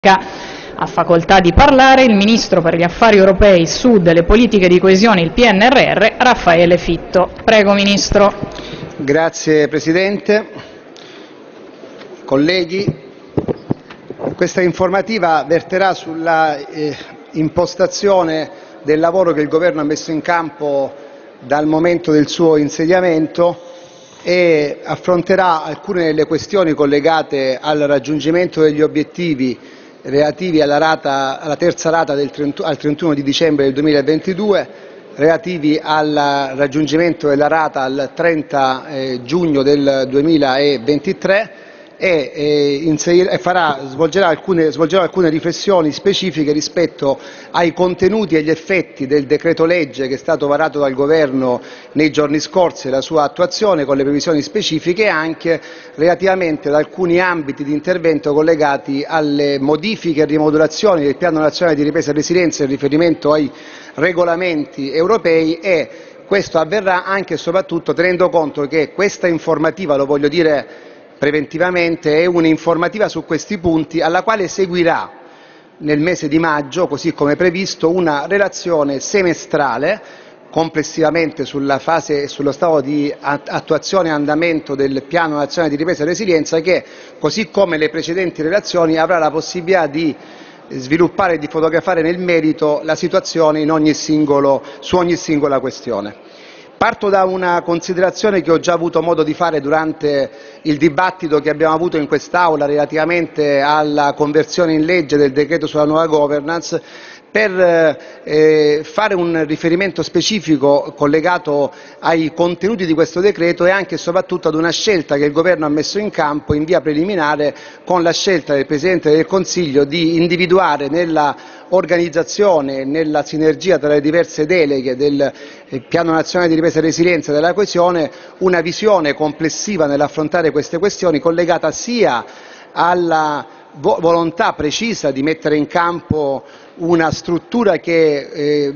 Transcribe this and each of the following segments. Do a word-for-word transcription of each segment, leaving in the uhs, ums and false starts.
Ha facoltà di parlare il Ministro per gli Affari Europei, Sud e le Politiche di Coesione, il P N R R, Raffaele Fitto. Prego, Ministro. Grazie Presidente. Colleghi, questa informativa verterà sulla eh, impostazione del lavoro che il Governo ha messo in campo dal momento del suo insediamento e affronterà alcune delle questioni collegate al raggiungimento degli obiettivi relativi alla, rata, alla terza rata del trentuno, al trentuno di dicembre del duemilaventidue, relativi al raggiungimento della rata al trenta giugno del duemilaventitré e, e, inserir, e farà, svolgerà, alcune, svolgerà alcune riflessioni specifiche rispetto ai contenuti e gli effetti del decreto legge che è stato varato dal Governo nei giorni scorsi e la sua attuazione con le previsioni specifiche e anche relativamente ad alcuni ambiti di intervento collegati alle modifiche e rimodulazioni del Piano Nazionale di Ripresa e Resilienza in riferimento ai regolamenti europei e questo avverrà anche e soprattutto tenendo conto che questa informativa, lo voglio dire preventivamente, è un'informativa su questi punti alla quale seguirà nel mese di maggio, così come previsto, una relazione semestrale complessivamente sulla fase e sullo stato di attuazione e andamento del Piano Nazionale di Ripresa e Resilienza che, così come le precedenti relazioni, avrà la possibilità di sviluppare e di fotografare nel merito la situazione in ogni singolo, su ogni singola questione. Parto da una considerazione che ho già avuto modo di fare durante il dibattito che abbiamo avuto in quest'Aula relativamente alla conversione in legge del decreto sulla nuova governance, per eh, fare un riferimento specifico collegato ai contenuti di questo decreto e anche e soprattutto ad una scelta che il Governo ha messo in campo in via preliminare con la scelta del Presidente del Consiglio di individuare nella organizzazione, nella sinergia tra le diverse deleghe del Piano Nazionale di Ripresa e Resilienza e della Coesione, una visione complessiva nell'affrontare queste questioni collegata sia alla volontà precisa di mettere in campo una struttura che eh,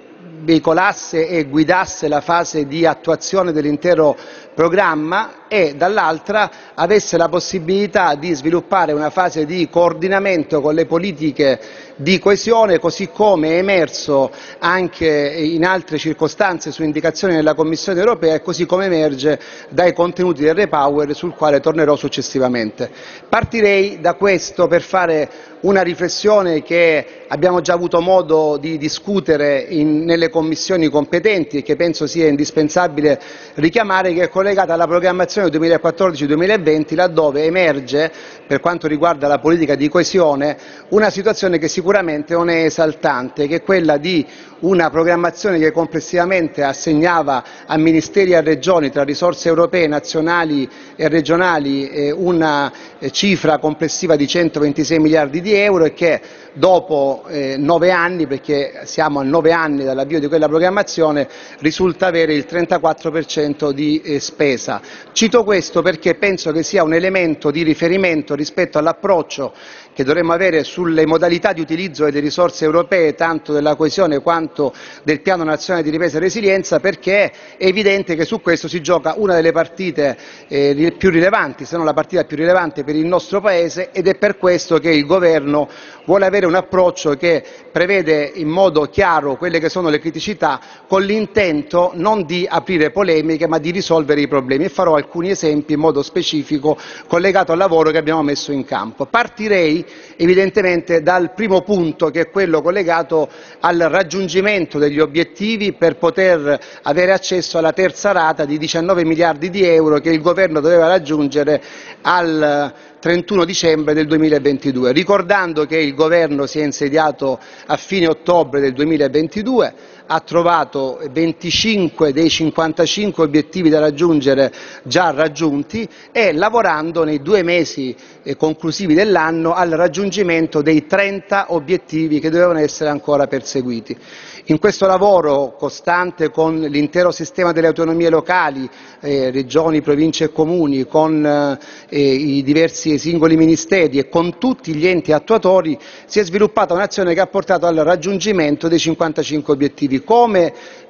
veicolasse e guidasse la fase di attuazione dell'intero programma e dall'altra avesse la possibilità di sviluppare una fase di coordinamento con le politiche di coesione, così come è emerso anche in altre circostanze su indicazione della Commissione europea e così come emerge dai contenuti del REPower sul quale tornerò successivamente. Partirei da questo per fare una riflessione che abbiamo già avuto modo di discutere in, nelle commissioni competenti e che penso sia indispensabile richiamare, che è collegata alla programmazione duemilaquattordici duemilaventi, laddove emerge, per quanto riguarda la politica di coesione, una situazione che sicuramente non è esaltante, che è quella di una programmazione che complessivamente assegnava a ministeri e a regioni, tra risorse europee, nazionali e regionali, eh, una eh, cifra complessiva di centoventisei miliardi di euro e che dopo eh, nove anni, perché siamo a nove anni dall'avvio di quella programmazione, risulta avere il trentaquattro per cento di eh, spesa. Cito questo perché penso che sia un elemento di riferimento rispetto all'approccio che dovremmo avere sulle modalità di utilizzo delle risorse europee, tanto della coesione quanto del Piano Nazionale di Ripresa e Resilienza, perché è evidente che su questo si gioca una delle partite eh, più rilevanti, se non la partita più rilevante per il nostro Paese, ed è per questo che il Governo vuole avere un approccio che prevede in modo chiaro quelle che sono le criticità, con l'intento non di aprire polemiche ma di risolvere i problemi, e farò alcuni esempi in modo specifico collegato al lavoro che abbiamo messo in campo. Partirei evidentemente dal primo punto, che è quello collegato al raggiungimento degli obiettivi per poter avere accesso alla terza rata di diciannove miliardi di euro che il Governo doveva raggiungere al trentuno dicembre del duemilaventidue, ricordando che il Governo si è insediato a fine ottobre del duemilaventidue, ha trovato venticinque dei cinquantacinque obiettivi da raggiungere già raggiunti e lavorando nei due mesi conclusivi dell'anno al raggiungimento dei trenta obiettivi che dovevano essere ancora perseguiti. In questo lavoro costante con l'intero sistema delle autonomie locali, eh, regioni, province e comuni, con eh, i diversi singoli ministeri e con tutti gli enti attuatori, si è sviluppata un'azione che ha portato al raggiungimento dei cinquantacinque obiettivi. Come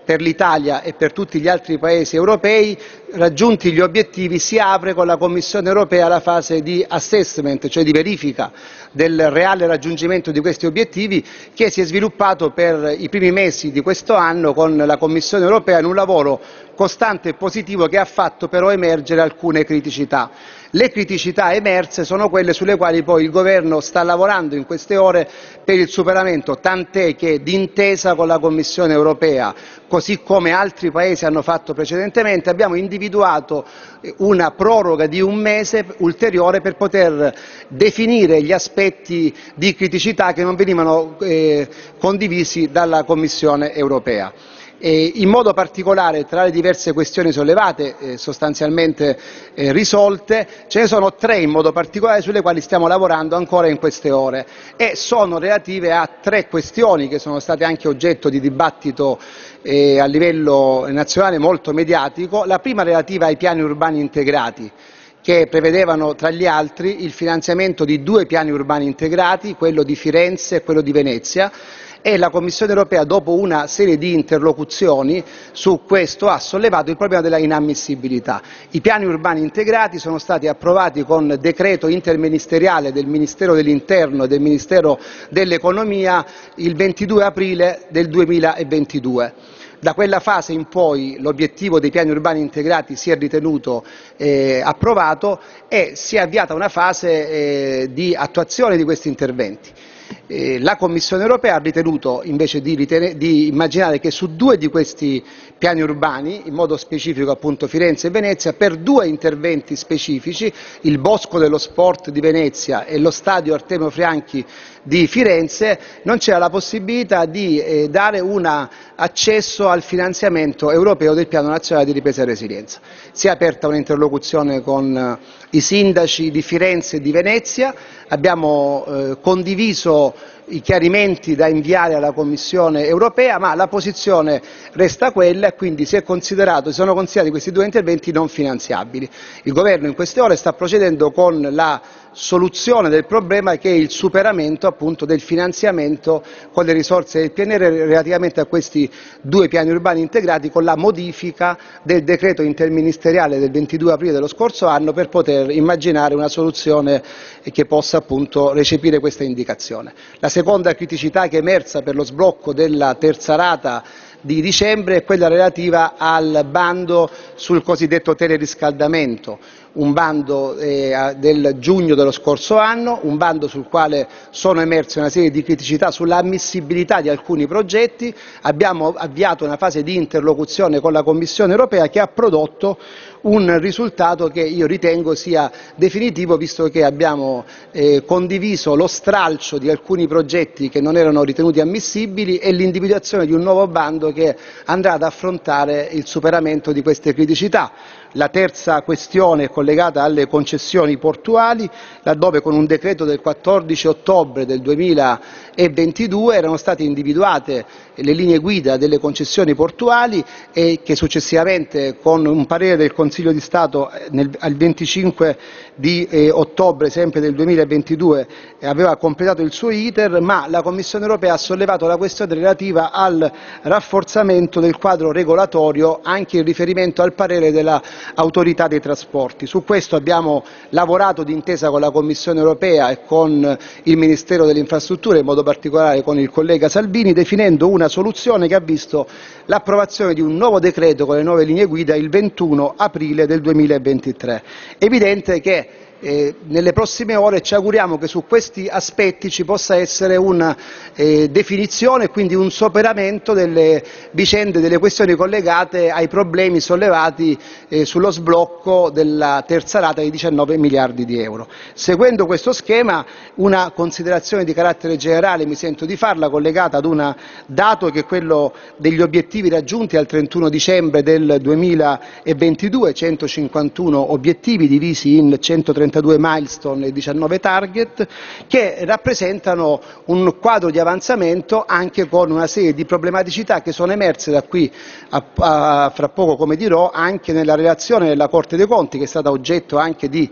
per l'Italia e per tutti gli altri Paesi europei. Raggiunti gli obiettivi si apre con la Commissione europea la fase di assessment, cioè di verifica del reale raggiungimento di questi obiettivi, che si è sviluppato per i primi mesi di questo anno con la Commissione europea in un lavoro costante e positivo che ha fatto però emergere alcune criticità. Le criticità emerse sono quelle sulle quali poi il Governo sta lavorando in queste ore per il superamento, tant'è che d'intesa con la Commissione europea, così come altri Paesi hanno fatto precedentemente, abbiamo individuato una proroga di un mese ulteriore per poter definire gli aspetti di criticità che non venivano eh, condivisi dalla Commissione europea. E in modo particolare, tra le diverse questioni sollevate, eh, sostanzialmente eh, risolte, ce ne sono tre in modo particolare sulle quali stiamo lavorando ancora in queste ore e sono relative a tre questioni che sono state anche oggetto di dibattito eh, a livello nazionale molto mediatico. La prima relativa ai piani urbani integrati, che prevedevano tra gli altri il finanziamento di due piani urbani integrati, quello di Firenze e quello di Venezia, e la Commissione europea, dopo una serie di interlocuzioni su questo, ha sollevato il problema della inammissibilità. I piani urbani integrati sono stati approvati con decreto interministeriale del Ministero dell'Interno e del Ministero dell'Economia il ventidue aprile del duemilaventidue. Da quella fase in poi l'obiettivo dei piani urbani integrati si è ritenuto eh, approvato e si è avviata una fase eh, di attuazione di questi interventi. Eh, la Commissione europea ha ritenuto invece di, ritenere, di immaginare che su due di questi piani urbani, in modo specifico appunto Firenze e Venezia, per due interventi specifici, il Bosco dello Sport di Venezia e lo Stadio Artemio Franchi di Firenze, non c'era la possibilità di eh, dare un accesso al finanziamento europeo del Piano Nazionale di Ripresa e Resilienza. Si è aperta un'interlocuzione con eh, i sindaci di Firenze e di Venezia, abbiamo eh, condiviso i chiarimenti da inviare alla Commissione europea, ma la posizione resta quella e quindi si è considerato, si sono considerati questi due interventi non finanziabili. Il Governo in queste ore sta procedendo con la soluzione del problema, che è il superamento appunto del finanziamento con le risorse del P N R R relativamente a questi due piani urbani integrati, con la modifica del decreto interministeriale del ventidue aprile dello scorso anno per poter immaginare una soluzione che possa appunto recepire questa indicazione. La seconda criticità che è emersa per lo sblocco della terza rata di dicembre è quella relativa al bando sul cosiddetto teleriscaldamento, un bando eh, del giugno dello scorso anno, un bando sul quale sono emerse una serie di criticità sull'ammissibilità di alcuni progetti. Abbiamo avviato una fase di interlocuzione con la Commissione europea che ha prodotto un risultato che io ritengo sia definitivo, visto che abbiamo eh, condiviso lo stralcio di alcuni progetti che non erano ritenuti ammissibili e l'individuazione di un nuovo bando che andrà ad affrontare il superamento di queste criticità. La terza questione è collegata alle concessioni portuali, laddove con un decreto del quattordici ottobre del duemilaventidue erano state individuate le linee guida delle concessioni portuali e che successivamente, con un parere del Consiglio di Stato nel, al venticinque di eh, ottobre sempre del duemilaventidue, eh, aveva completato il suo iter, ma la Commissione europea ha sollevato la questione relativa al rafforzamento del quadro regolatorio anche in riferimento al parere della Autorità dei trasporti. Su questo abbiamo lavorato d'intesa con la Commissione europea e con il Ministero delle Infrastrutture, in modo particolare con il collega Salvini, definendo una soluzione che ha visto l'approvazione di un nuovo decreto con le nuove linee guida il ventuno aprile del duemilaventitré. È evidente che Eh, nelle prossime ore ci auguriamo che su questi aspetti ci possa essere una eh, definizione e quindi un superamento delle vicende, delle questioni collegate ai problemi sollevati eh, sullo sblocco della terza rata di diciannove miliardi di euro. Seguendo questo schema, una considerazione di carattere generale mi sento di farla, collegata ad un dato che è quello degli obiettivi raggiunti al trentuno dicembre del duemilaventidue, centocinquantuno obiettivi divisi in centotrentadue milestone e diciannove target, che rappresentano un quadro di avanzamento anche con una serie di problematicità che sono emerse da qui a, a fra poco, come dirò, anche nella relazione della Corte dei Conti, che è stata oggetto anche di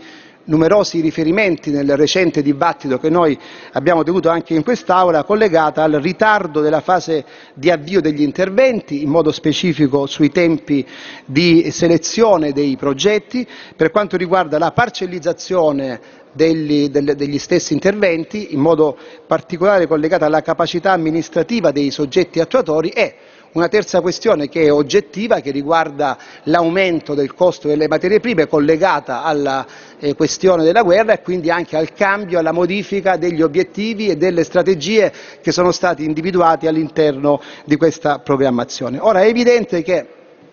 numerosi riferimenti nel recente dibattito che noi abbiamo tenuto anche in quest'Aula, collegata al ritardo della fase di avvio degli interventi, in modo specifico sui tempi di selezione dei progetti, per quanto riguarda la parcellizzazione degli, degli stessi interventi, in modo particolare collegata alla capacità amministrativa dei soggetti attuatori, e una terza questione che è oggettiva, che riguarda l'aumento del costo delle materie prime, collegata alla eh, questione della guerra e quindi anche al cambio, alla modifica degli obiettivi e delle strategie che sono stati individuati all'interno di questa programmazione. Ora, è evidente che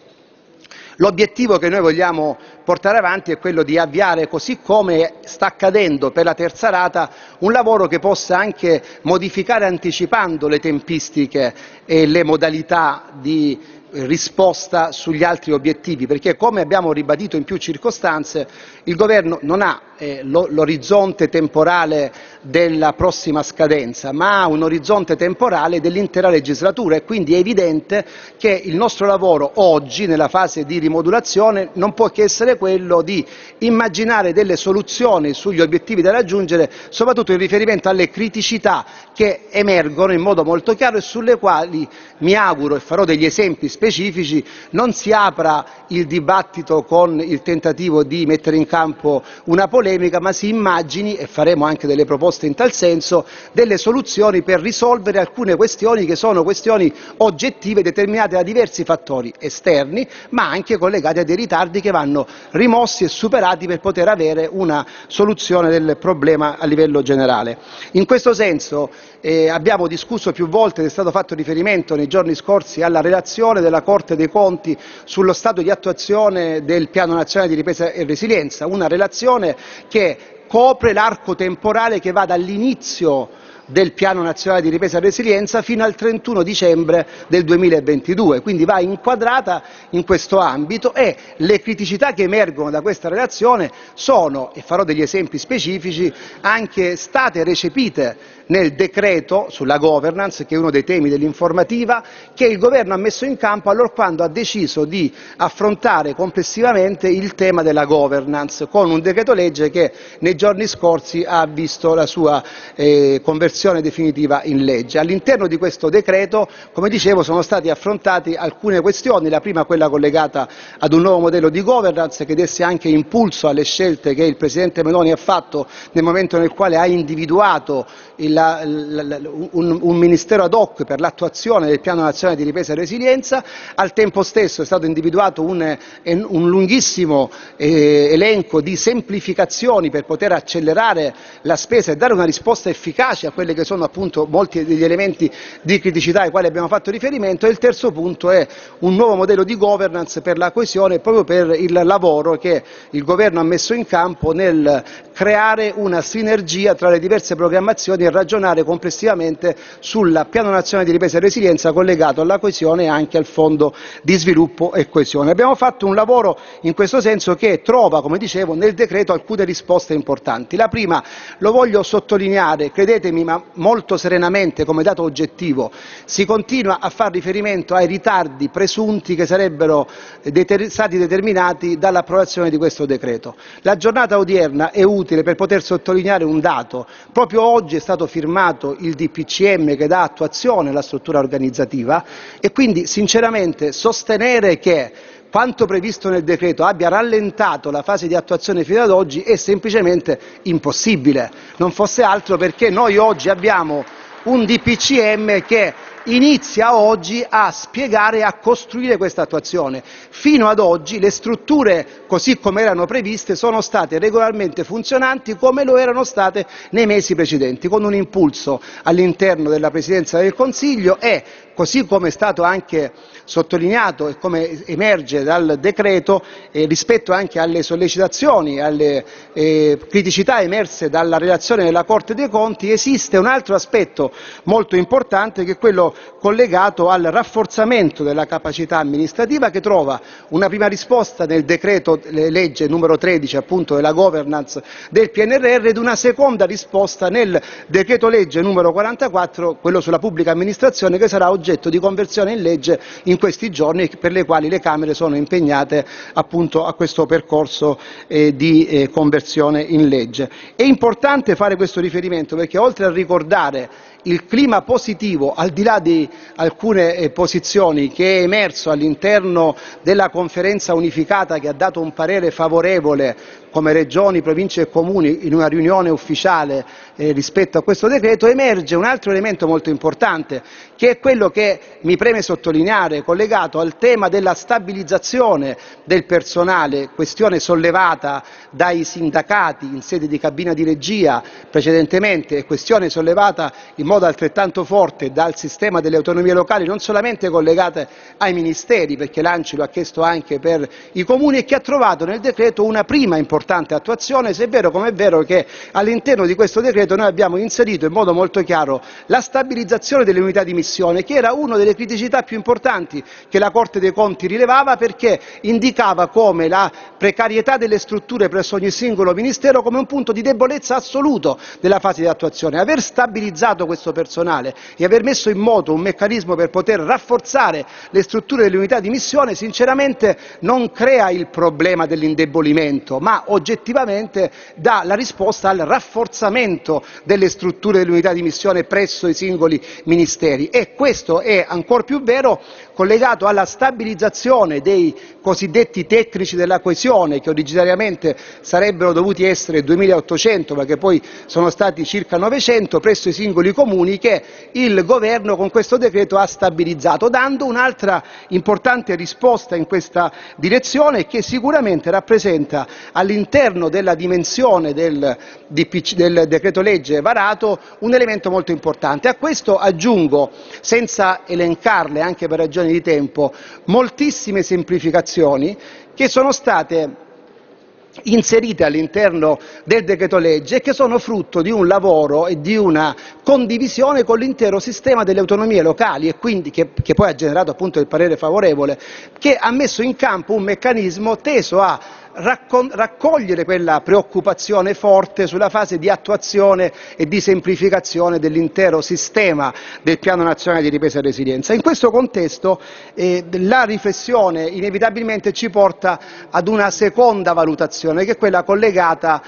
l'obiettivo che noi vogliamo portare avanti è quello di avviare, così come sta accadendo per la terza rata, un lavoro che possa anche modificare anticipando le tempistiche e le modalità di risposta sugli altri obiettivi, perché, come abbiamo ribadito in più circostanze, il Governo non ha eh, l'orizzonte temporale della prossima scadenza, ma ha un orizzonte temporale dell'intera legislatura, e quindi è evidente che il nostro lavoro oggi, nella fase di rimodulazione, non può che essere quello di immaginare delle soluzioni sugli obiettivi da raggiungere, soprattutto in riferimento alle criticità che emergono in modo molto chiaro e sulle quali mi auguro, e farò degli esempi specifici, non si apra il dibattito con il tentativo di mettere in campo una polemica, ma si immagini, e faremo anche delle proposte in tal senso, delle soluzioni per risolvere alcune questioni che sono questioni oggettive determinate da diversi fattori esterni, ma anche collegate a dei ritardi che vanno rimossi e superati per poter avere una soluzione del problema a livello generale. In questo senso eh, abbiamo discusso più volte, ed è stato fatto riferimento nei giorni scorsi alla relazione della Corte dei Conti sullo stato di attuazione del Piano Nazionale di Ripresa e Resilienza, una relazione che copre l'arco temporale che va dall'inizio del Piano Nazionale di Ripresa e Resilienza fino al trentuno dicembre del duemilaventidue, quindi va inquadrata in questo ambito, e le criticità che emergono da questa relazione sono, e farò degli esempi specifici, anche state recepite nel decreto sulla governance, che è uno dei temi dell'informativa, che il Governo ha messo in campo allorquando ha deciso di affrontare complessivamente il tema della governance, con un decreto legge che nei giorni scorsi ha visto la sua eh, conversione definitiva in legge. All'interno di questo decreto, come dicevo, sono stati affrontati alcune questioni, la prima quella collegata ad un nuovo modello di governance che desse anche impulso alle scelte che il Presidente Meloni ha fatto nel momento nel quale ha individuato il, la, la, un, un Ministero ad hoc per l'attuazione del Piano Nazionale di Ripresa e Resilienza. Al tempo stesso è stato individuato un, un lunghissimo eh, elenco di semplificazioni per poter accelerare la spesa e dare una risposta efficace a quelle che sono appunto molti degli elementi di criticità ai quali abbiamo fatto riferimento. E il terzo punto è un nuovo modello di governance per la coesione, proprio per il lavoro che il Governo ha messo in campo nel creare una sinergia tra le diverse programmazioni e ragionare complessivamente sul Piano Nazionale di Ripresa e Resilienza collegato alla coesione e anche al Fondo di Sviluppo e Coesione. Abbiamo fatto un lavoro in questo senso che trova, come dicevo, nel decreto alcune risposte importanti. La prima, lo voglio sottolineare, credetemi, ma molto serenamente come dato oggettivo, si continua a far riferimento ai ritardi presunti che sarebbero deter- stati determinati dall'approvazione di questo decreto. La giornata odierna è utile per poter sottolineare un dato: proprio oggi è stato firmato il D P C M che dà attuazione alla struttura organizzativa, e quindi sinceramente sostenere che quanto previsto nel decreto abbia rallentato la fase di attuazione fino ad oggi è semplicemente impossibile, non fosse altro perché noi oggi abbiamo un D P C M che inizia oggi a spiegare e a costruire questa attuazione. Fino ad oggi le strutture, così come erano previste, sono state regolarmente funzionanti come lo erano state nei mesi precedenti, con un impulso all'interno della Presidenza del Consiglio e, così come è stato anche sottolineato e come emerge dal decreto, eh, rispetto anche alle sollecitazioni, alle eh, criticità emerse dalla relazione della Corte dei Conti, esiste un altro aspetto molto importante che è quello proprio collegato al rafforzamento della capacità amministrativa, che trova una prima risposta nel decreto legge numero tredici appunto della governance del P N R R ed una seconda risposta nel decreto legge numero quarantaquattro, quello sulla pubblica amministrazione, che sarà oggetto di conversione in legge in questi giorni, per le quali le Camere sono impegnate appunto a questo percorso eh, di eh, conversione in legge. È importante fare questo riferimento perché, oltre a ricordare il clima positivo, al di là di alcune eh, posizioni, che è emerso all'interno della conferenza unificata, che ha dato un parere favorevole come regioni, province e comuni in una riunione ufficiale eh, rispetto a questo decreto, emerge un altro elemento molto importante, che è quello che mi preme sottolineare, collegato al tema della stabilizzazione del personale, questione sollevata dai sindacati in sede di cabina di regia precedentemente, e questione sollevata in modo altrettanto forte dal sistema delle autonomie locali, non solamente collegate ai ministeri, perché l'ANCI lo ha chiesto anche per i comuni, e che ha trovato nel decreto una prima importante attuazione, se è vero come è vero che all'interno di questo decreto noi abbiamo inserito in modo molto chiaro la stabilizzazione delle unità di missione, che era una delle criticità più importanti che la Corte dei Conti rilevava, perché indicava come la precarietà delle strutture presso ogni singolo Ministero come un punto di debolezza assoluto della fase di attuazione. Aver stabilizzato questo personale e aver messo in moto un meccanismo per poter rafforzare le strutture delle unità di missione sinceramente non crea il problema dell'indebolimento, ma oggettivamente dà la risposta al rafforzamento delle strutture delle unità di missione presso i singoli ministeri, e questo è ancor più vero collegato alla stabilizzazione dei cosiddetti tecnici della coesione, che originariamente sarebbero dovuti essere duemilaottocento ma che poi sono stati circa novecento presso i singoli comuni, che il Governo con questo decreto ha stabilizzato, dando un'altra importante risposta in questa direzione, che sicuramente rappresenta all'interno della dimensione del, del decreto legge varato un elemento molto importante. A questo aggiungo, senza elencarle anche per ragioni di tempo, moltissime semplificazioni che sono state inserite all'interno del decreto legge e che sono frutto di un lavoro e di una condivisione con l'intero sistema delle autonomie locali, e quindi che, che poi ha generato appunto il parere favorevole, che ha messo in campo un meccanismo teso a raccogliere quella preoccupazione forte sulla fase di attuazione e di semplificazione dell'intero sistema del Piano Nazionale di Ripresa e Resilienza. In questo contesto eh, la riflessione inevitabilmente ci porta ad una seconda valutazione, che è quella collegata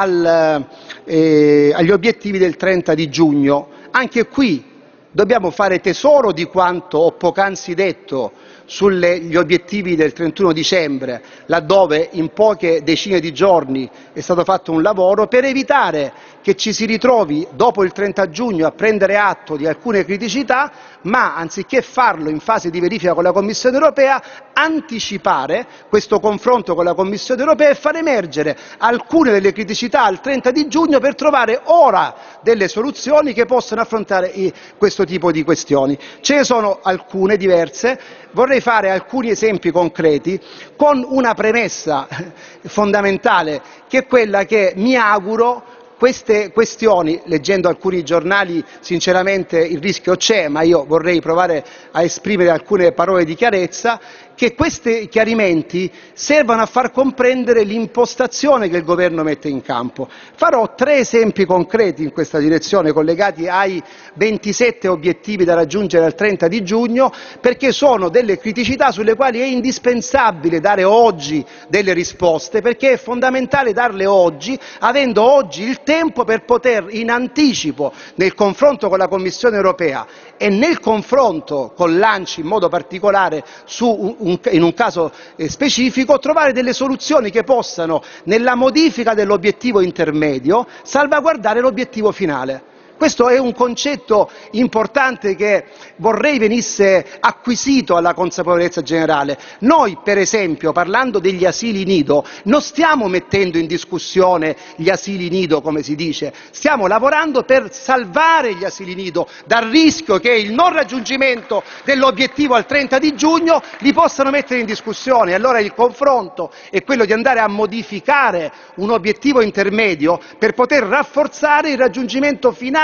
al, eh, agli obiettivi del trenta di giugno. Anche qui dobbiamo fare tesoro di quanto ho poc'anzi detto sugli obiettivi del trentuno dicembre, laddove in poche decine di giorni è stato fatto un lavoro per evitare che ci si ritrovi dopo il trenta giugno a prendere atto di alcune criticità, ma anziché farlo in fase di verifica con la Commissione europea, anticipare questo confronto con la Commissione europea e far emergere alcune delle criticità al trenta di giugno per trovare ora delle soluzioni che possano affrontare questo tipo di questioni. Ce ne sono alcune diverse, vorrei fare alcuni esempi concreti con una premessa fondamentale, che è quella che mi auguro queste questioni, leggendo alcuni giornali sinceramente il rischio c'è, ma io vorrei provare a esprimere alcune parole di chiarezza, che questi chiarimenti servano a far comprendere l'impostazione che il Governo mette in campo. Farò tre esempi concreti in questa direzione, collegati ai ventisette obiettivi da raggiungere al trenta di giugno, perché sono delle criticità sulle quali è indispensabile dare oggi delle risposte, perché è fondamentale darle oggi, avendo oggi il tempo per poter in anticipo, nel confronto con la Commissione europea e nel confronto con l'ANCI in modo particolare su un Un, in un caso eh, specifico, trovare delle soluzioni che possano, nella modifica dell'obiettivo intermedio, salvaguardare l'obiettivo finale. Questo è un concetto importante che vorrei venisse acquisito alla consapevolezza generale. Noi, per esempio, parlando degli asili nido, non stiamo mettendo in discussione gli asili nido, come si dice, stiamo lavorando per salvare gli asili nido dal rischio che il non raggiungimento dell'obiettivo al trenta di giugno li possano mettere in discussione. Allora il confronto è quello di andare a modificare un obiettivo intermedio per poter rafforzare il raggiungimento finale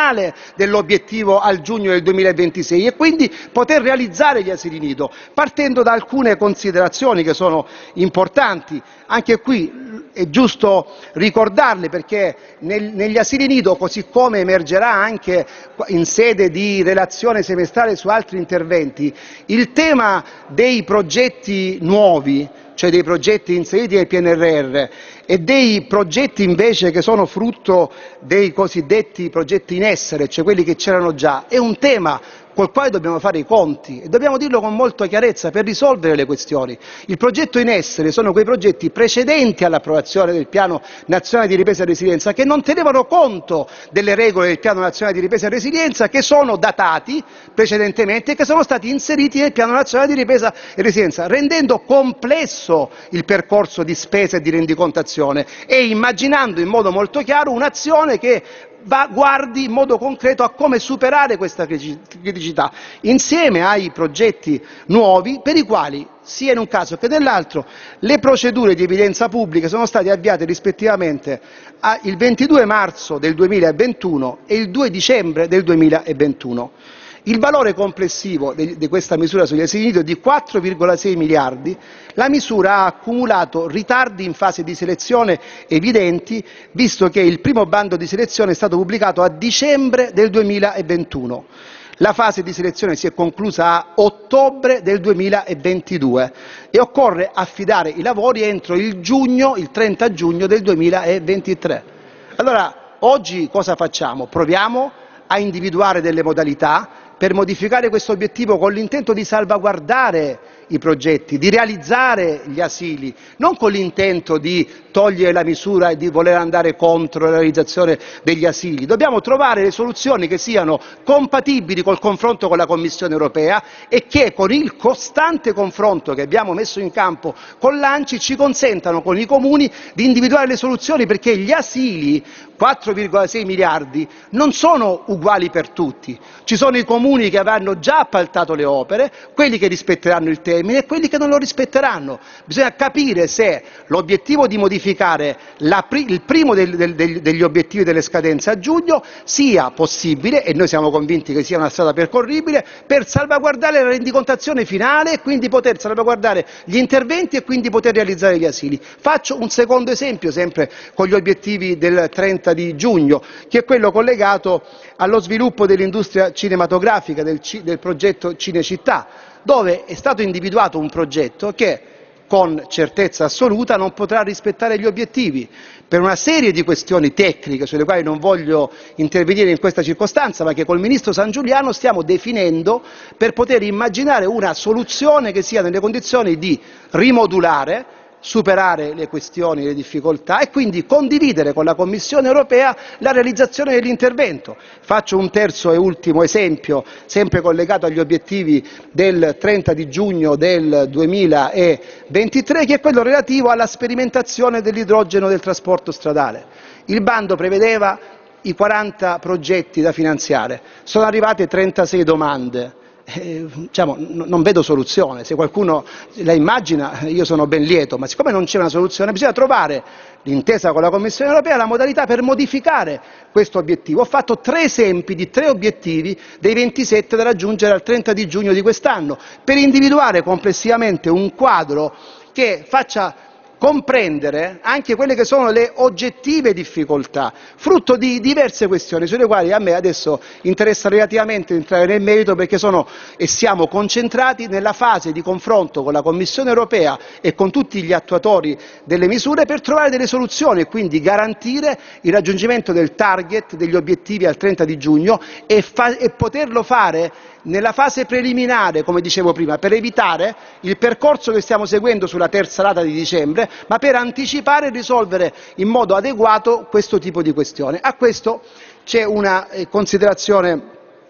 finale dell'obiettivo al giugno del duemilaventisei e quindi poter realizzare gli asili nido, partendo da alcune considerazioni che sono importanti. Anche qui è giusto ricordarle, perché nel, negli asili nido, così come emergerà anche in sede di relazione semestrale su altri interventi, il tema dei progetti nuovi, cioè dei progetti inseriti nel P N R R, e dei progetti invece che sono frutto dei cosiddetti progetti in essere, cioè quelli che c'erano già, è un tema col quale dobbiamo fare i conti e dobbiamo dirlo con molta chiarezza per risolvere le questioni. Il progetto in essere sono quei progetti precedenti all'approvazione del Piano Nazionale di Ripresa e Resilienza, che non tenevano conto delle regole del Piano Nazionale di Ripresa e Resilienza, che sono datati precedentemente e che sono stati inseriti nel Piano Nazionale di Ripresa e Resilienza, rendendo complesso il percorso di spesa e di rendicontazione e immaginando in modo molto chiaro un'azione che Va, guardi in modo concreto a come superare questa criticità, insieme ai progetti nuovi per i quali, sia in un caso che nell'altro, le procedure di evidenza pubblica sono state avviate rispettivamente il ventidue marzo del duemilaventuno e il due dicembre del duemilaventuno. Il valore complessivo di, di questa misura sugli asili nido è di quattro virgola sei miliardi. La misura ha accumulato ritardi in fase di selezione evidenti, visto che il primo bando di selezione è stato pubblicato a dicembre del duemilaventuno. La fase di selezione si è conclusa a ottobre del duemilaventidue e occorre affidare i lavori entro il giugno, il trenta giugno del duemilaventitré. Allora, oggi cosa facciamo? Proviamo a individuare delle modalità per modificare questo obiettivo con l'intento di salvaguardare i progetti, di realizzare gli asili, non con l'intento di togliere la misura e di voler andare contro la realizzazione degli asili. Dobbiamo trovare le soluzioni che siano compatibili col confronto con la Commissione europea e che, con il costante confronto che abbiamo messo in campo con l'ANCI, ci consentano con i comuni di individuare le soluzioni, perché gli asili, quattro virgola sei miliardi, non sono uguali per tutti. Ci sono i comuni che avranno già appaltato le opere, quelli che rispetteranno il termine e quelli che non lo rispetteranno. Bisogna capire se l'obiettivo di modificare la, il primo del, del, degli obiettivi delle scadenze a giugno sia possibile, e noi siamo convinti che sia una strada percorribile, per salvaguardare la rendicontazione finale e quindi poter salvaguardare gli interventi e quindi poter realizzare gli asili. Faccio un secondo esempio, sempre con gli obiettivi del trenta di giugno, che è quello collegato allo sviluppo dell'industria cinematografica, del, del progetto Cinecittà, dove è stato individuato un progetto che con certezza assoluta non potrà rispettare gli obiettivi per una serie di questioni tecniche sulle quali non voglio intervenire in questa circostanza, ma che col Ministro Sangiuliano stiamo definendo per poter immaginare una soluzione che sia nelle condizioni di rimodulare, superare le questioni e le difficoltà e quindi condividere con la Commissione europea la realizzazione dell'intervento. Faccio un terzo e ultimo esempio, sempre collegato agli obiettivi del trenta di giugno del duemilaventitré, che è quello relativo alla sperimentazione dell'idrogeno del trasporto stradale. Il bando prevedeva i quaranta progetti da finanziare, sono arrivate trentasei domande. Eh, diciamo, n- non vedo soluzione. Se qualcuno la immagina, io sono ben lieto, ma siccome non c'è una soluzione bisogna trovare, d'intesa con la Commissione europea, la modalità per modificare questo obiettivo. Ho fatto tre esempi di tre obiettivi dei ventisette da raggiungere al trenta di giugno di quest'anno, per individuare complessivamente un quadro che faccia comprendere anche quelle che sono le oggettive difficoltà, frutto di diverse questioni sulle quali a me adesso interessa relativamente entrare nel merito, perché sono e siamo concentrati nella fase di confronto con la Commissione europea e con tutti gli attuatori delle misure per trovare delle soluzioni e quindi garantire il raggiungimento del target degli obiettivi al trenta di giugno e, fa- e poterlo fare nella fase preliminare, come dicevo prima, per evitare il percorso che stiamo seguendo sulla terza rata di dicembre, ma per anticipare e risolvere in modo adeguato questo tipo di questione. A questo c'è una eh, considerazione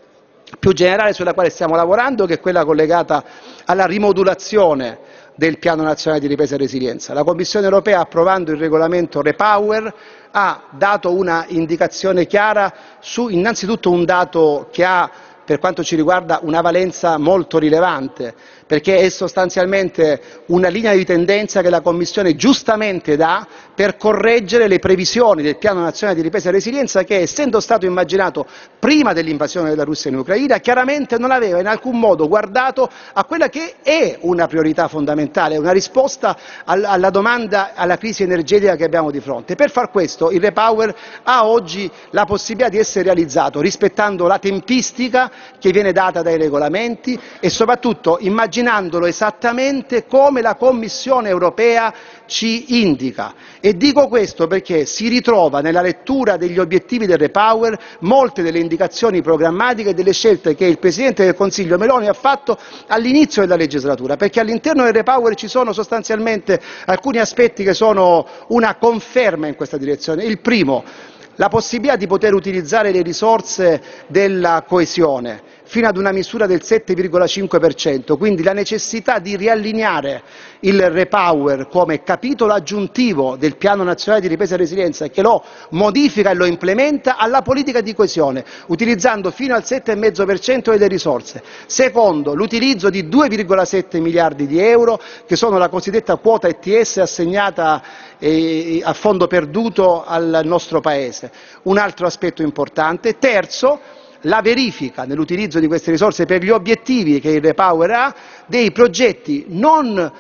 più generale sulla quale stiamo lavorando, che è quella collegata alla rimodulazione del Piano Nazionale di Ripresa e Resilienza. La Commissione europea, approvando il regolamento REPower, ha dato una indicazione chiara su innanzitutto un dato che ha, per quanto ci riguarda, una valenza molto rilevante, perché è sostanzialmente una linea di tendenza che la Commissione giustamente dà per correggere le previsioni del Piano Nazionale di Ripresa e Resilienza che, essendo stato immaginato prima dell'invasione della Russia in Ucraina, chiaramente non aveva in alcun modo guardato a quella che è una priorità fondamentale, una risposta alla domanda, alla crisi energetica che abbiamo di fronte. Per far questo il REPower ha oggi la possibilità di essere realizzato rispettando la tempistica che viene data dai regolamenti e soprattutto immaginandolo esattamente come la Commissione europea ci indica. E dico questo perché si ritrova nella lettura degli obiettivi del REPower molte delle indicazioni programmatiche e delle scelte che il Presidente del Consiglio Meloni ha fatto all'inizio della legislatura, perché all'interno del REPower ci sono sostanzialmente alcuni aspetti che sono una conferma in questa direzione. Il primo, la possibilità di poter utilizzare le risorse della coesione fino ad una misura del sette virgola cinque per cento, quindi la necessità di riallineare il REPower come capitolo aggiuntivo del Piano Nazionale di Ripresa e Resilienza e che lo modifica e lo implementa alla politica di coesione, utilizzando fino al sette virgola cinque per cento delle risorse. Secondo, l'utilizzo di due virgola sette miliardi di euro, che sono la cosiddetta quota E T S assegnata eh, a fondo perduto al nostro Paese. Un altro aspetto importante. Terzo, la verifica nell'utilizzo di queste risorse per gli obiettivi che il REPower ha dei progetti non,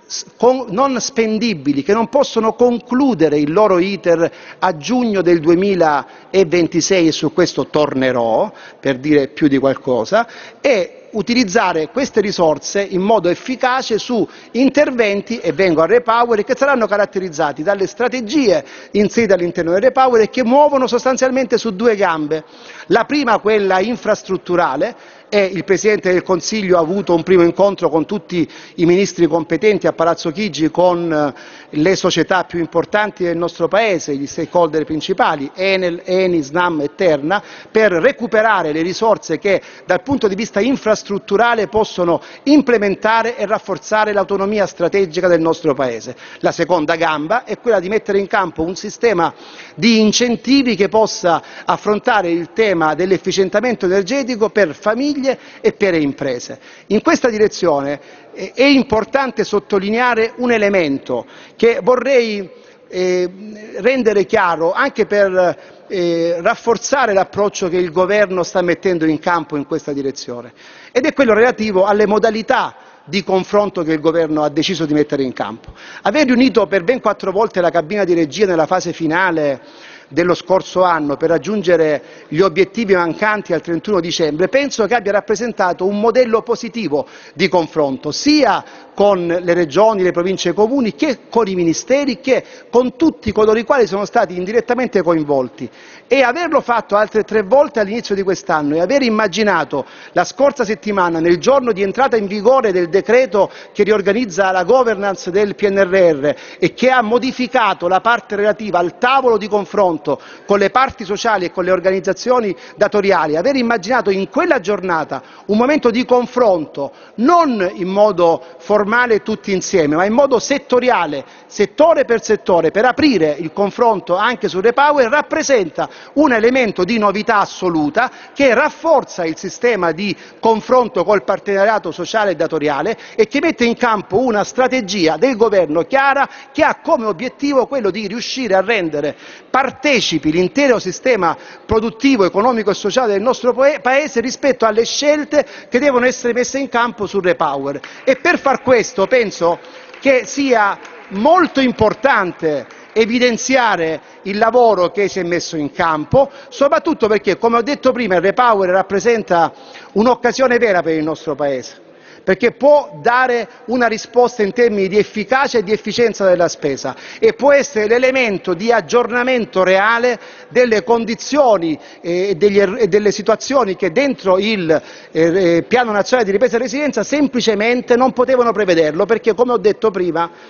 non spendibili, che non possono concludere il loro iter a giugno del duemilaventisei, e su questo tornerò per dire più di qualcosa, e utilizzare queste risorse in modo efficace su interventi, e vengo al REPower, che saranno caratterizzati dalle strategie inserite all'interno del REPower e che muovono sostanzialmente su due gambe. La prima, quella infrastrutturale, e il Presidente del Consiglio ha avuto un primo incontro con tutti i ministri competenti a Palazzo Chigi, con le società più importanti del nostro Paese, gli stakeholder principali, Enel, Eni, Snam e Terna, per recuperare le risorse che dal punto di vista infrastrutturale possono implementare e rafforzare l'autonomia strategica del nostro Paese. La seconda gamba è quella di mettere in campo un sistema di incentivi che possa affrontare il tema dell'efficientamento energetico per famiglie e per imprese. In questa direzione è importante sottolineare un elemento che vorrei eh, rendere chiaro anche per eh, rafforzare l'approccio che il Governo sta mettendo in campo in questa direzione, ed è quello relativo alle modalità di confronto che il Governo ha deciso di mettere in campo. Aver riunito per ben quattro volte la cabina di regia nella fase finale dello scorso anno per raggiungere gli obiettivi mancanti al trentuno dicembre, penso che abbia rappresentato un modello positivo di confronto, sia con le regioni, le province e i comuni, che con i ministeri, che con tutti coloro i quali sono stati indirettamente coinvolti. E averlo fatto altre tre volte all'inizio di quest'anno e aver immaginato la scorsa settimana, nel giorno di entrata in vigore del decreto che riorganizza la governance del P N R R e che ha modificato la parte relativa al tavolo di confronto con le parti sociali e con le organizzazioni datoriali, aver immaginato in quella giornata un momento di confronto non in modo formale tutti insieme, ma in modo settoriale, settore per settore, per aprire il confronto anche sul REPower, rappresenta un elemento di novità assoluta che rafforza il sistema di confronto col partenariato sociale e datoriale e che mette in campo una strategia del Governo chiara, che ha come obiettivo quello di riuscire a rendere partecipi l'intero sistema produttivo, economico e sociale del nostro Paese rispetto alle scelte che devono essere messe in campo sul REPower. E per far questo penso che sia molto importante evidenziare il lavoro che si è messo in campo, soprattutto perché, come ho detto prima, il REPower rappresenta un'occasione vera per il nostro Paese, perché può dare una risposta in termini di efficacia e di efficienza della spesa e può essere l'elemento di aggiornamento reale delle condizioni e er delle situazioni che dentro il eh, Piano Nazionale di Ripresa e Resilienza semplicemente non potevano prevederlo, perché, come ho detto prima,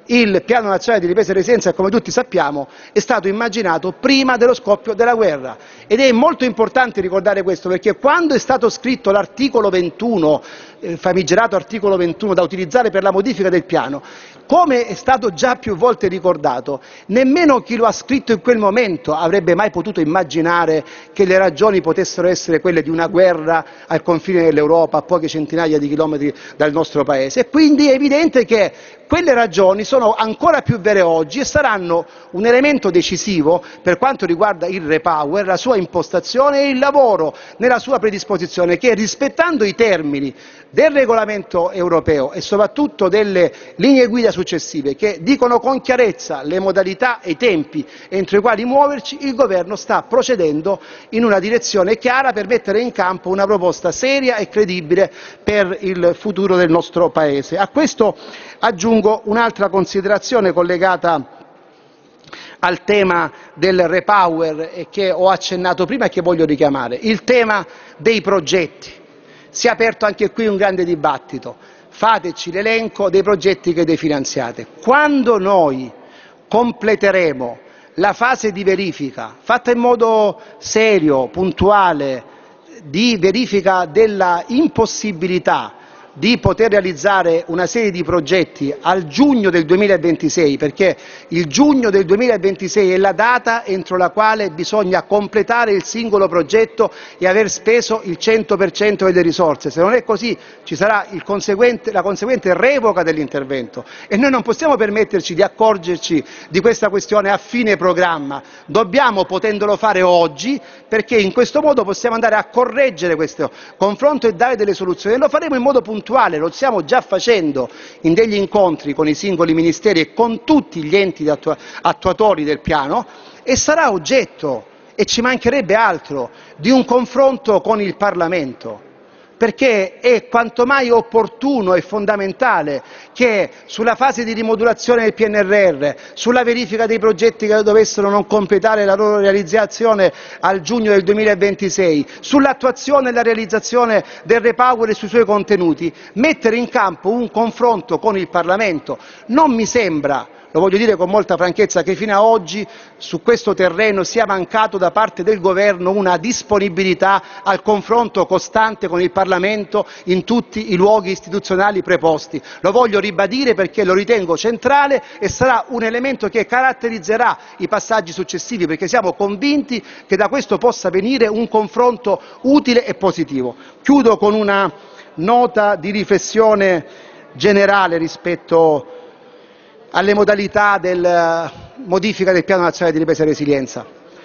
Il Piano Nazionale di Ripresa e Resilienza, come tutti sappiamo, è stato immaginato prima dello scoppio della guerra ed è molto importante ricordare questo, perché quando è stato scritto l'articolo ventuno, il famigerato articolo ventuno da utilizzare per la modifica del piano, come è stato già più volte ricordato, nemmeno chi lo ha scritto in quel momento avrebbe mai potuto immaginare che le ragioni potessero essere quelle di una guerra al confine dell'Europa, a poche centinaia di chilometri dal nostro Paese. E quindi è evidente che quelle ragioni sono ancora più vere oggi e saranno un elemento decisivo per quanto riguarda il REPower, la sua impostazione e il lavoro nella sua predisposizione che, rispettando i termini del regolamento europeo e soprattutto delle linee guida successive che dicono con chiarezza le modalità e i tempi entro i quali muoverci, il Governo sta procedendo in una direzione chiara per mettere in campo una proposta seria e credibile per il futuro del nostro Paese. A questo aggiungo un'altra considerazione collegata al tema del REPower e che ho accennato prima e che voglio richiamare, il tema dei progetti. Si è aperto anche qui un grande dibattito, fateci l'elenco dei progetti che definanziate. Quando noi completeremo la fase di verifica, fatta in modo serio, puntuale, di verifica della impossibilità di poter realizzare una serie di progetti al giugno del duemilaventisei, perché il giugno del duemilaventisei è la data entro la quale bisogna completare il singolo progetto e aver speso il cento per cento delle risorse. Se non è così ci sarà il conseguente, la conseguente revoca dell'intervento e noi non possiamo permetterci di accorgerci di questa questione a fine programma. Dobbiamo, potendolo fare oggi, perché in questo modo possiamo andare a correggere questo confronto e dare delle soluzioni e lo faremo in modo puntuale. Lo stiamo già facendo in degli incontri con i singoli ministeri e con tutti gli enti attua attuatori del piano e sarà oggetto, e ci mancherebbe altro, di un confronto con il Parlamento, perché è quanto mai opportuno e fondamentale che sulla fase di rimodulazione del P N R R, sulla verifica dei progetti che dovessero non completare la loro realizzazione al giugno del duemilaventisei, sull'attuazione e la realizzazione del REPower e sui suoi contenuti, mettere in campo un confronto con il Parlamento. Non mi sembra, lo voglio dire con molta franchezza, che fino a oggi su questo terreno sia mancato da parte del Governo una disponibilità al confronto costante con il Parlamento in tutti i luoghi istituzionali preposti. Lo voglio ribadire perché lo ritengo centrale e sarà un elemento che caratterizzerà i passaggi successivi, perché siamo convinti che da questo possa venire un confronto utile e positivo. Chiudo con una nota di riflessione generale rispetto alle modalità della modifica del Piano Nazionale di Ripresa e Resilienza.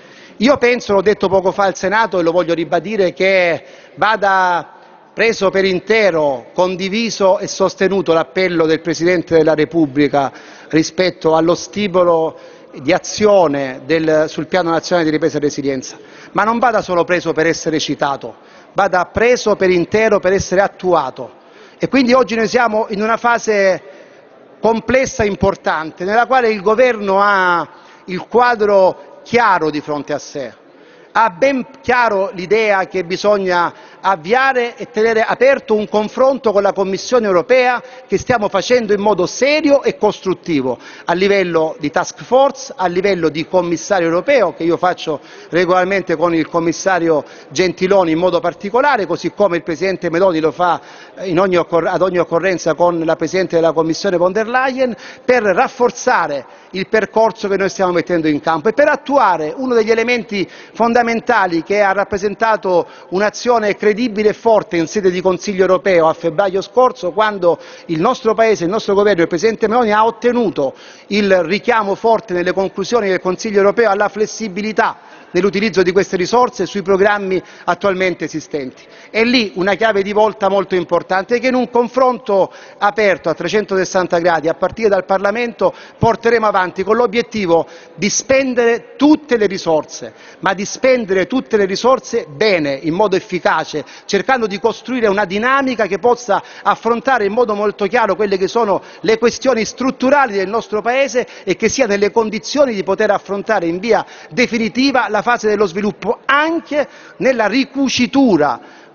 Io penso, l'ho detto poco fa al Senato e lo voglio ribadire, che vada preso per intero, condiviso e sostenuto l'appello del Presidente della Repubblica rispetto allo stimolo di azione del, sul Piano Nazionale di Ripresa e Resilienza, ma non vada solo preso per essere citato, vada preso per intero per essere attuato. E quindi oggi noi siamo in una fase complessa e importante, nella quale il Governo ha il quadro chiaro di fronte a sé, ha ben chiaro l'idea che bisogna avviare e tenere aperto un confronto con la Commissione europea che stiamo facendo in modo serio e costruttivo, a livello di task force, a livello di commissario europeo, che io faccio regolarmente con il commissario Gentiloni in modo particolare, così come il Presidente Meloni lo fa in ogni ad ogni occorrenza con la Presidente della Commissione von der Leyen, per rafforzare il percorso che noi stiamo mettendo in campo e per attuare uno degli elementi fondamentali che ha rappresentato un'azione credibile e forte in sede di Consiglio europeo a febbraio scorso, quando il nostro Paese, il nostro Governo e il Presidente Meloni ha ottenuto il richiamo forte nelle conclusioni del Consiglio europeo alla flessibilità nell'utilizzo di queste risorse sui programmi attualmente esistenti. È lì una chiave di volta molto importante che in un confronto aperto a trecentosessanta gradi a partire dal Parlamento porteremo avanti con l'obiettivo di spendere tutte le risorse, ma di spendere tutte le risorse bene, in modo efficace, cercando di costruire una dinamica che possa affrontare in modo molto chiaro quelle che sono le questioni strutturali del nostro Paese e che sia nelle condizioni di poter affrontare in via definitiva la fase dello sviluppo, anche nella ricucitura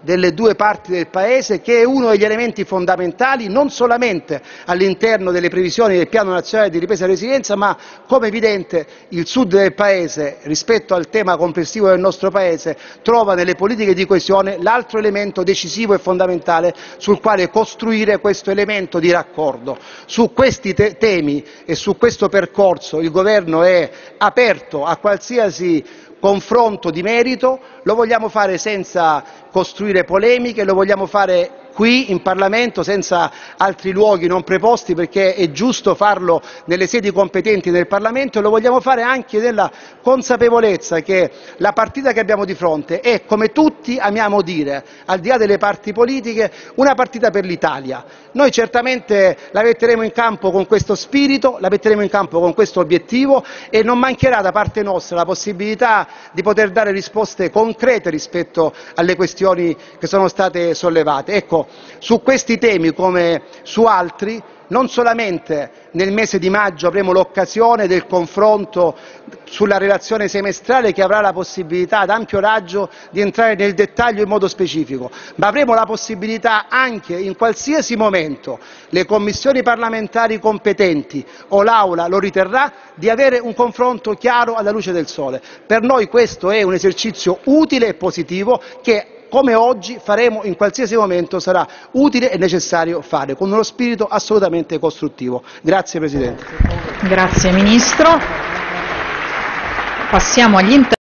delle due parti del Paese, che è uno degli elementi fondamentali non solamente all'interno delle previsioni del Piano Nazionale di Ripresa e Resilienza, ma come è evidente il Sud del Paese, rispetto al tema complessivo del nostro Paese, trova nelle politiche di coesione l'altro elemento decisivo e fondamentale sul quale costruire questo elemento di raccordo. Su questi te temi e su questo percorso il Governo è aperto a qualsiasi confronto di merito, lo vogliamo fare senza costruire polemiche, lo vogliamo fare qui in Parlamento senza altri luoghi non preposti, perché è giusto farlo nelle sedi competenti del Parlamento, e lo vogliamo fare anche nella consapevolezza che la partita che abbiamo di fronte è, come tutti amiamo dire, al di là delle parti politiche, una partita per l'Italia. Noi certamente la metteremo in campo con questo spirito, la metteremo in campo con questo obiettivo, e non mancherà da parte nostra la possibilità di poter dare risposte concrete rispetto alle questioni che sono state sollevate. Ecco, su questi temi come su altri, non solamente nel mese di maggio avremo l'occasione del confronto sulla relazione semestrale, che avrà la possibilità ad ampio raggio di entrare nel dettaglio in modo specifico, ma avremo la possibilità anche in qualsiasi momento le commissioni parlamentari competenti o l'Aula lo riterrà di avere un confronto chiaro alla luce del sole. Per noi questo è un esercizio utile e positivo che, come oggi, faremo in qualsiasi momento sarà utile e necessario fare, con uno spirito assolutamente costruttivo. Grazie Presidente. Grazie Ministro. Passiamo agli